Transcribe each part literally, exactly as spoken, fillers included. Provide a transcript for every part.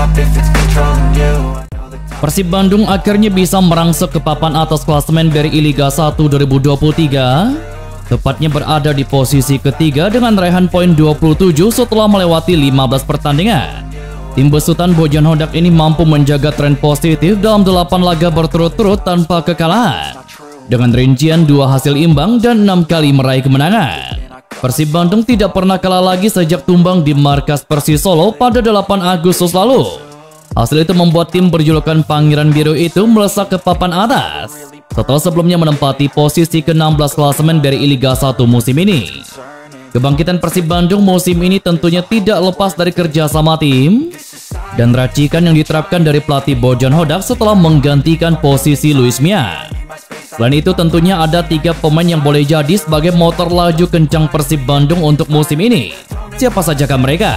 Persib Bandung akhirnya bisa merangsek ke papan atas klasemen B R I Liga satu dua ribu dua puluh tiga, tepatnya berada di posisi ketiga dengan raihan poin dua puluh tujuh setelah melewati lima belas pertandingan. Tim besutan Bojan Hodak ini mampu menjaga tren positif dalam delapan laga berturut-turut tanpa kekalahan, dengan rincian dua hasil imbang dan enam kali meraih kemenangan. Persib Bandung tidak pernah kalah lagi sejak tumbang di markas Persis Solo pada delapan Agustus lalu. Hasil itu membuat tim berjulukan Pangeran Biru itu melesat ke papan atas setelah sebelumnya menempati posisi ke enam belas klasemen B R I Liga satu musim ini. Kebangkitan Persib Bandung musim ini tentunya tidak lepas dari kerjasama tim dan racikan yang diterapkan dari pelatih Bojan Hodak setelah menggantikan posisi Luis Mia. Selain itu tentunya ada tiga pemain yang boleh jadi sebagai motor laju kencang Persib Bandung untuk musim ini. Siapa sajakah mereka?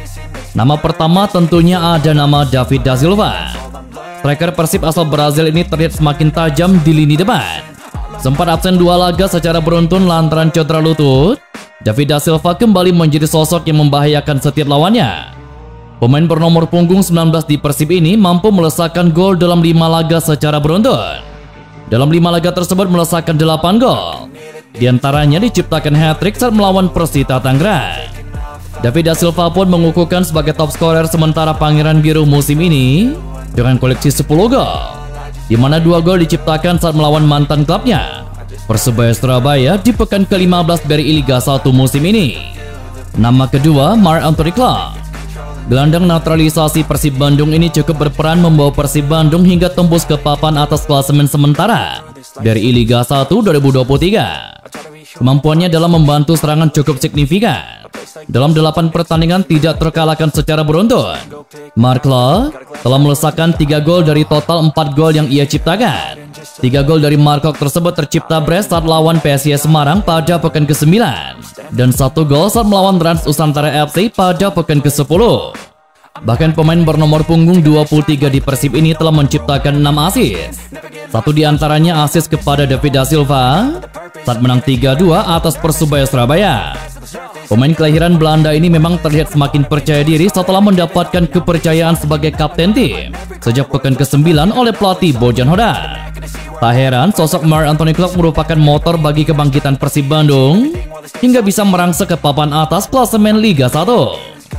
Nama pertama tentunya ada nama David Da Silva. Striker Persib asal Brazil ini terlihat semakin tajam di lini depan. Sempat absen dua laga secara beruntun lantaran cedera lutut, David Da Silva kembali menjadi sosok yang membahayakan setiap lawannya. Pemain bernomor punggung sembilan belas di Persib ini mampu melesakkan gol dalam lima laga secara beruntun. Dalam lima laga tersebut melesakkan delapan gol. Di antaranya diciptakan hat-trick saat melawan Persita Tangerang. David Da Silva pun mengukuhkan sebagai top scorer sementara Pangeran Biru musim ini dengan koleksi sepuluh gol, di mana dua gol diciptakan saat melawan mantan klubnya Persebaya Surabaya di pekan ke lima belas B R I Liga satu musim ini. Nama kedua Marc Anthony Clark. Gelandang naturalisasi Persib Bandung ini cukup berperan membawa Persib Bandung hingga tembus ke papan atas klasemen sementara B R I Liga satu dua ribu dua puluh tiga. Kemampuannya dalam membantu serangan cukup signifikan. Dalam delapan pertandingan tidak terkalahkan secara beruntun. Marc Clark telah melesakkan tiga gol dari total empat gol yang ia ciptakan. Tiga gol dari Marc Clark tersebut tercipta brace saat lawan P S I S Semarang pada pekan ke sembilan dan satu gol saat melawan Rans Nusantara F C pada pekan ke sepuluh. Bahkan pemain bernomor punggung dua puluh tiga di Persib ini telah menciptakan enam assist. Satu di antaranya assist kepada David Da Silva saat menang tiga dua atas Persebaya Surabaya. Pemain kelahiran Belanda ini memang terlihat semakin percaya diri setelah mendapatkan kepercayaan sebagai kapten tim sejak pekan ke sembilan oleh pelatih Bojan Hodak. Tak heran sosok Marc Anthony Clark merupakan motor bagi kebangkitan Persib Bandung hingga bisa merangsek ke papan atas klasemen Liga satu.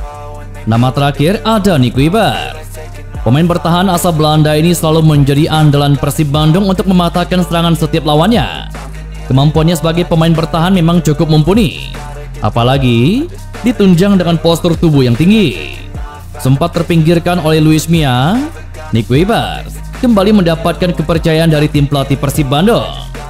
Nama terakhir ada Nick Weber. Pemain bertahan asal Belanda ini selalu menjadi andalan Persib Bandung untuk mematahkan serangan setiap lawannya. Kemampuannya sebagai pemain bertahan memang cukup mumpuni, apalagi ditunjang dengan postur tubuh yang tinggi. Sempat terpinggirkan oleh Luis Mia, Nick Weber kembali mendapatkan kepercayaan dari tim pelatih Persib Bandung.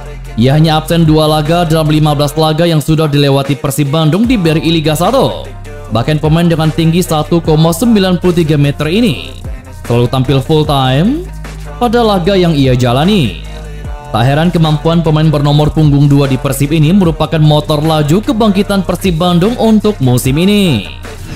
Ia hanya absen dua laga dalam lima belas laga yang sudah dilewati Persib Bandung di B R I Liga satu. Bahkan pemain dengan tinggi satu koma sembilan tiga meter ini selalu tampil full time pada laga yang ia jalani. Tak heran kemampuan pemain bernomor punggung dua di Persib ini merupakan motor laju kebangkitan Persib Bandung untuk musim ini.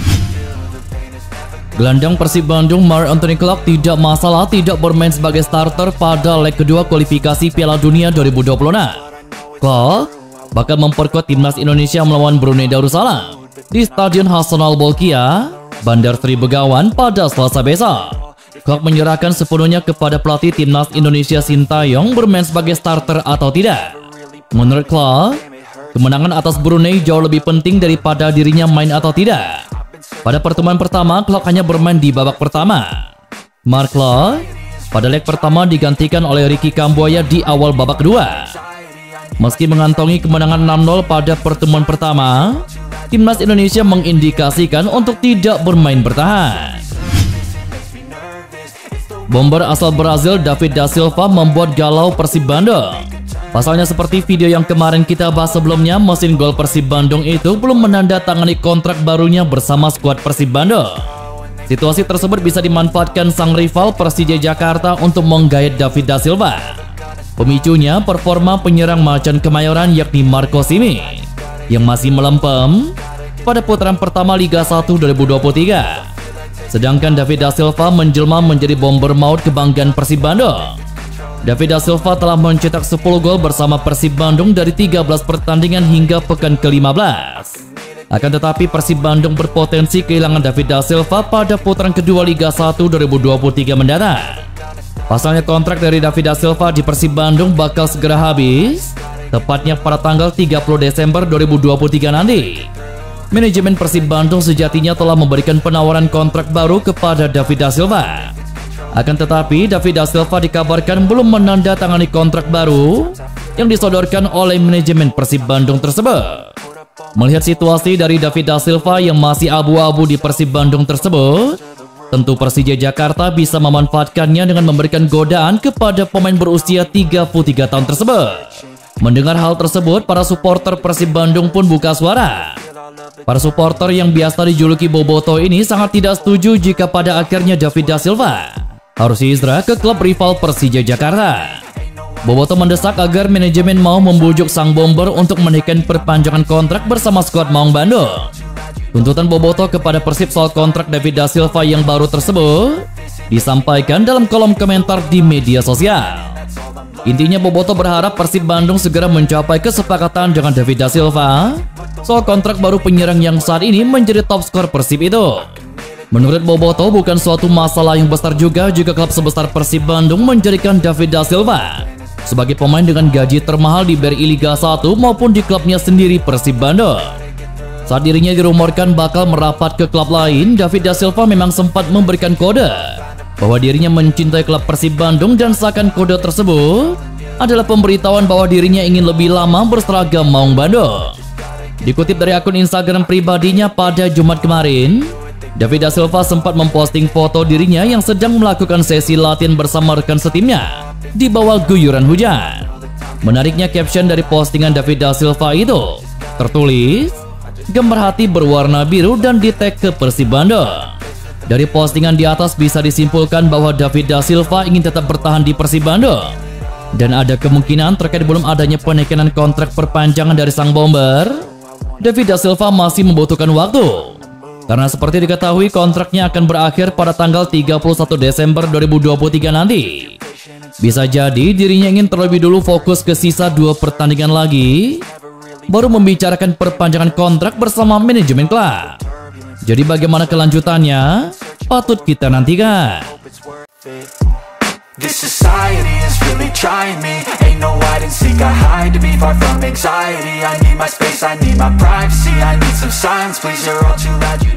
Gelandang Persib Bandung Marc Anthony Clark tidak masalah tidak bermain sebagai starter pada leg kedua kualifikasi Piala Dunia dua ribu dua puluh enam. Clark bakal memperkuat timnas Indonesia melawan Brunei Darussalam di Stadion Hasanal Bolkiah, Bandar Sri Begawan pada Selasa besok. Clark menyerahkan sepenuhnya kepada pelatih timnas Indonesia Sintayong bermain sebagai starter atau tidak. Menurut Clark, kemenangan atas Brunei jauh lebih penting daripada dirinya main atau tidak. Pada pertemuan pertama, Clark hanya bermain di babak pertama. Marc Clark pada leg pertama digantikan oleh Ricky Kambuaya di awal babak kedua. Meski mengantongi kemenangan enam nol pada pertemuan pertama, timnas Indonesia mengindikasikan untuk tidak bermain bertahan. Bomber asal Brazil David Da Silva membuat galau Persib Bandung. Pasalnya seperti video yang kemarin kita bahas sebelumnya, mesin gol Persib Bandung itu belum menandatangani kontrak barunya bersama skuad Persib Bandung. Situasi tersebut bisa dimanfaatkan sang rival Persija Jakarta untuk menggait David Da Silva. Pemicunya performa penyerang Macan Kemayoran yakni Marco Simic yang masih melempem pada putaran pertama Liga satu dua ribu dua puluh tiga. Sedangkan David Da Silva menjelma menjadi bomber maut kebanggaan Persib Bandung. David Da Silva telah mencetak sepuluh gol bersama Persib Bandung dari tiga belas pertandingan hingga pekan ke lima belas. Akan tetapi Persib Bandung berpotensi kehilangan David da Silva pada putaran kedua Liga satu dua ribu dua puluh tiga mendatang. Pasalnya kontrak dari David da Silva di Persib Bandung bakal segera habis, tepatnya pada tanggal tiga puluh Desember dua ribu dua puluh tiga nanti. Manajemen Persib Bandung sejatinya telah memberikan penawaran kontrak baru kepada David da Silva. Akan tetapi David da Silva dikabarkan belum menandatangani kontrak baru yang disodorkan oleh manajemen Persib Bandung tersebut. Melihat situasi dari David da Silva yang masih abu-abu di Persib Bandung tersebut, tentu Persija Jakarta bisa memanfaatkannya dengan memberikan godaan kepada pemain berusia tiga puluh tiga tahun tersebut. Mendengar hal tersebut, para supporter Persib Bandung pun buka suara. Para supporter yang biasa dijuluki Boboto ini sangat tidak setuju jika pada akhirnya David da Silva harus hijrah ke klub rival Persija Jakarta. Boboto mendesak agar manajemen mau membujuk sang bomber untuk menaikkan perpanjangan kontrak bersama skuad Maung Bandung. Tuntutan Boboto kepada Persib soal kontrak David da Silva yang baru tersebut disampaikan dalam kolom komentar di media sosial. Intinya Boboto berharap Persib Bandung segera mencapai kesepakatan dengan David da Silva soal kontrak baru penyerang yang saat ini menjadi top skor Persib itu. Menurut Boboto, bukan suatu masalah yang besar juga jika klub sebesar Persib Bandung menjadikan David da Silva sebagai pemain dengan gaji termahal di B R I Liga satu maupun di klubnya sendiri Persib Bandung. Saat dirinya dirumorkan bakal merapat ke klub lain, David da Silva memang sempat memberikan kode bahwa dirinya mencintai klub Persib Bandung, dan seakan kode tersebut adalah pemberitahuan bahwa dirinya ingin lebih lama berseragam Maung Bandung. Dikutip dari akun Instagram pribadinya pada Jumat kemarin, David da Silva sempat memposting foto dirinya yang sedang melakukan sesi latihan bersama rekan setimnya di bawah guyuran hujan. Menariknya, caption dari postingan David da Silva itu tertulis gambar hati berwarna biru dan di tag ke Persib Bandung. Dari postingan di atas bisa disimpulkan bahwa David da Silva ingin tetap bertahan di Persib Bandung, dan ada kemungkinan terkait belum adanya penekanan kontrak perpanjangan dari sang bomber, David da Silva masih membutuhkan waktu. Karena seperti diketahui kontraknya akan berakhir pada tanggal tiga puluh satu Desember dua ribu dua puluh tiga nanti. Bisa jadi dirinya ingin terlebih dulu fokus ke sisa dua pertandingan lagi, baru membicarakan perpanjangan kontrak bersama manajemen klub. Jadi bagaimana kelanjutannya? Patut kita nantikan. This society is really trying me. Ain't no hide and seek, I hide to be far from anxiety. I need my space, I need my privacy. I need some silence, please, you're all too loud.